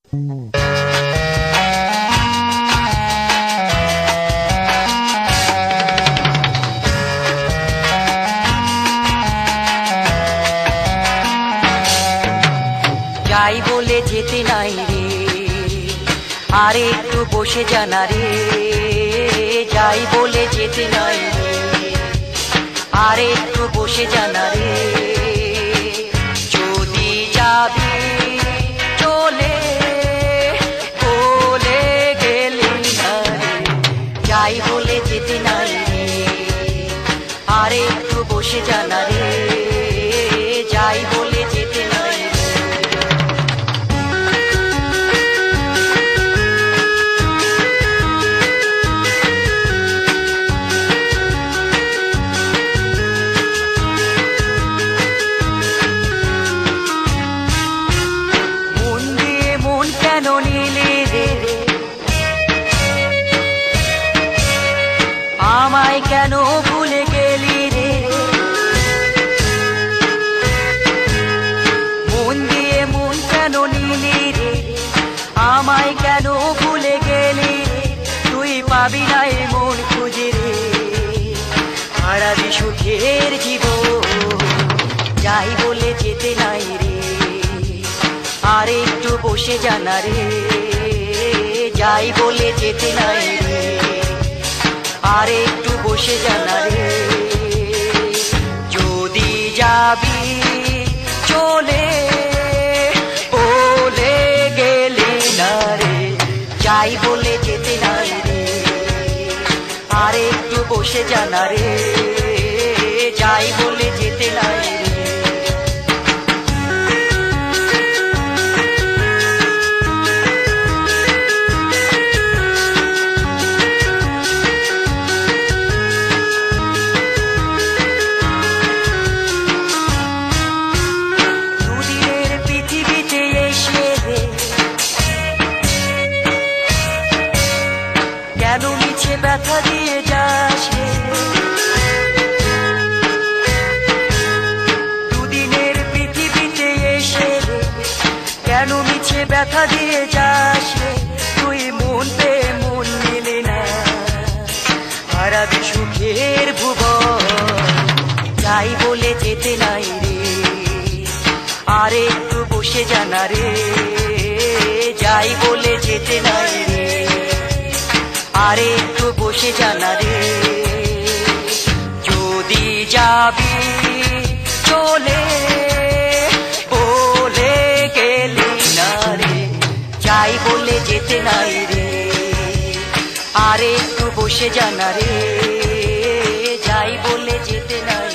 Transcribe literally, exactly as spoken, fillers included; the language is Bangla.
যাই বলে যেতে নাই রে, আর একটু বসে জানা রে। যাই বলে যেতে নাই রে, আর একটু বসে জানা রে। যদি যাবি চলে বলে গেলি না রে। যাই বলে যেতে নাই রে, আর একটু বসে জানা রে। যাই বলে যেতে নাই রে। আমায় কেন ভুলে গেলি রে, মন দিয়ে মন কেন নিলি রে। আমায় কেন ভুলে গেলি রে, তুই পাবি না এ মন খুঁজে রে। হারাবি সুখের জীবন, যাই বলে যেতে নাই রে, আর একটু বসে জানা রে। যাই বলে যেতে নাই রে, আর একটু বসে জানা রে। যদি যাবি চলে বলে গেলি না রে। যাই বলে যেতে নাই রে, আর একটু বসে জানা রে। যাই বলে যেতে নাই রে। কেন মিছে ব্যথা দিয়ে যাস রে, দুদিনের পৃথিবীতে এসে রে। কেন মিছে ব্যথা দিয়ে যাস রে, তুই মন পে মন নিলে না। হারাবি সুখের ভুবন, যাই বলে যেতে নাই রে, আর একটু বসে জানা রে। যাই বলে যেতে নাই রে, আর একটু বসে জানা রে। যদি যাবি চলে বলে গেলি না রে। যাই বলে যেতে নাই রে, আর একটু বসে জানা রে। যাই বলে যেতে নাই।